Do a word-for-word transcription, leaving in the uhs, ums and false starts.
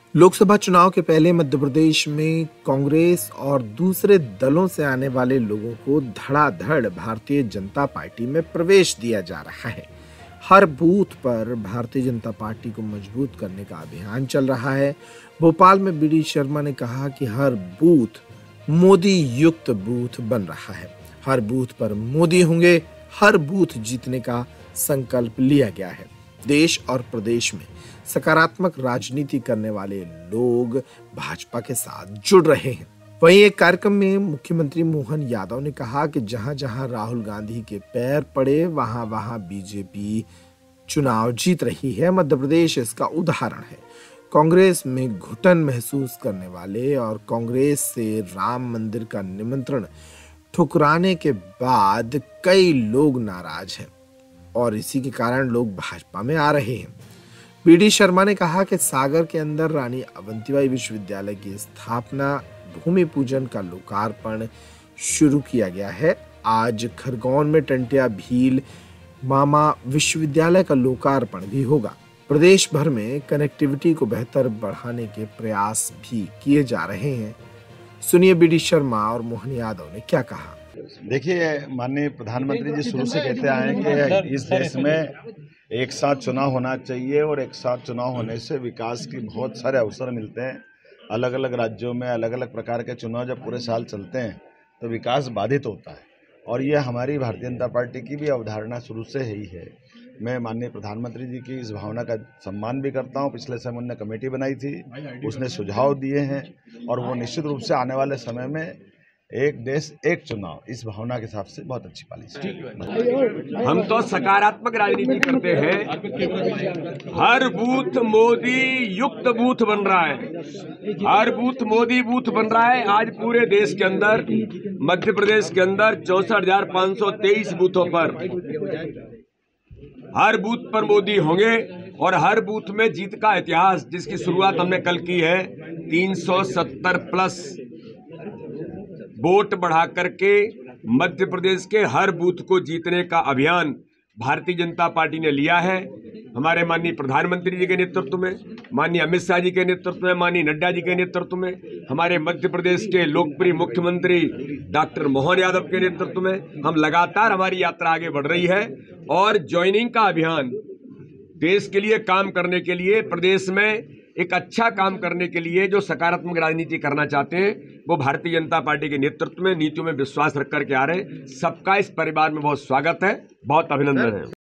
लोकसभा चुनाव के पहले मध्य प्रदेश में कांग्रेस और दूसरे दलों से आने वाले लोगों को धड़ाधड़ भारतीय जनता पार्टी में प्रवेश दिया जा रहा है। हर बूथ पर भारतीय जनता पार्टी को मजबूत करने का अभियान चल रहा है। भोपाल में बी डी शर्मा ने कहा कि हर बूथ मोदी युक्त बूथ बन रहा है। हर बूथ पर मोदी होंगे, हर बूथ जीतने का संकल्प लिया गया है। देश और प्रदेश में सकारात्मक राजनीति करने वाले लोग भाजपा के साथ जुड़ रहे हैं। वहीं एक कार्यक्रम में मुख्यमंत्री मोहन यादव ने कहा कि जहां जहां राहुल गांधी के पैर पड़े वहां वहां बीजेपी चुनाव जीत रही है। मध्य प्रदेश इसका उदाहरण है। कांग्रेस में घुटन महसूस करने वाले और कांग्रेस से राम मंदिर का निमंत्रण ठुकराने के बाद कई लोग नाराज हैं और इसी के कारण लोग भाजपा में आ रहे हैं। बी डी शर्मा ने कहा कि सागर के अंदर रानी अवंतीबाई विश्वविद्यालय की स्थापना, भूमि पूजन का लोकार्पण शुरू किया गया है। आज खरगोन में टंटिया भील मामा विश्वविद्यालय का लोकार्पण भी होगा। प्रदेश भर में कनेक्टिविटी को बेहतर बढ़ाने के प्रयास भी किए जा रहे हैं। सुनिए बी डी शर्मा और मोहन यादव ने क्या कहा। देखिए, माननीय प्रधानमंत्री जी शुरू से कहते आए हैं कि इस देश में एक साथ चुनाव होना चाहिए और एक साथ चुनाव होने से विकास के बहुत सारे अवसर मिलते हैं। अलग अलग राज्यों में अलग अलग प्रकार के चुनाव जब पूरे साल चलते हैं तो विकास बाधित होता है और ये हमारी भारतीय जनता पार्टी की भी अवधारणा शुरू से ही है। मैं माननीय प्रधानमंत्री जी की इस भावना का सम्मान भी करता हूं। पिछले समय उन्होंने कमेटी बनाई थी, उसने सुझाव दिए हैं और वो निश्चित रूप से आने वाले समय में एक देश एक चुनाव, इस भावना के हिसाब से बहुत अच्छी पॉलिसी है। हम तो सकारात्मक राजनीति करते हैं। हर बूथ मोदी युक्त बूथ बन रहा है, हर बूथ मोदी बूथ बन रहा है। आज पूरे देश के अंदर, मध्य प्रदेश के अंदर चौसठ हजार पाँच सौ तेईस बूथों पर हर बूथ पर मोदी होंगे और हर बूथ में जीत का इतिहास, जिसकी शुरुआत हमने कल की है, तीन सौ सत्तर प्लस वोट बढ़ा करके मध्य प्रदेश के हर बूथ को जीतने का अभियान भारतीय जनता पार्टी ने लिया है। हमारे माननीय प्रधानमंत्री जी के नेतृत्व में, माननीय अमित शाह जी के नेतृत्व में, माननीय नड्डा जी के नेतृत्व में, हमारे मध्य प्रदेश के लोकप्रिय मुख्यमंत्री डॉक्टर मोहन यादव के नेतृत्व में हम लगातार हमारी यात्रा आगे बढ़ रही है और ज्वाइनिंग का अभियान देश के लिए काम करने के लिए, प्रदेश में एक अच्छा काम करने के लिए जो सकारात्मक राजनीति करना चाहते हैं वो भारतीय जनता पार्टी के नेतृत्व में नीतियों में विश्वास रख करके आ रहे हैं। सबका इस परिवार में बहुत स्वागत है, बहुत अभिनंदन है।